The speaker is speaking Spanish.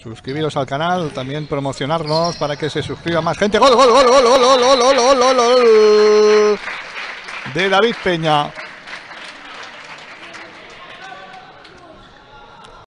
suscribiros al canal, también promocionarnos para que se suscriba más gente. ¡Gol, gol, gol, gol, gol, gol, gol, gol, gol, gol, gol! De David Peña.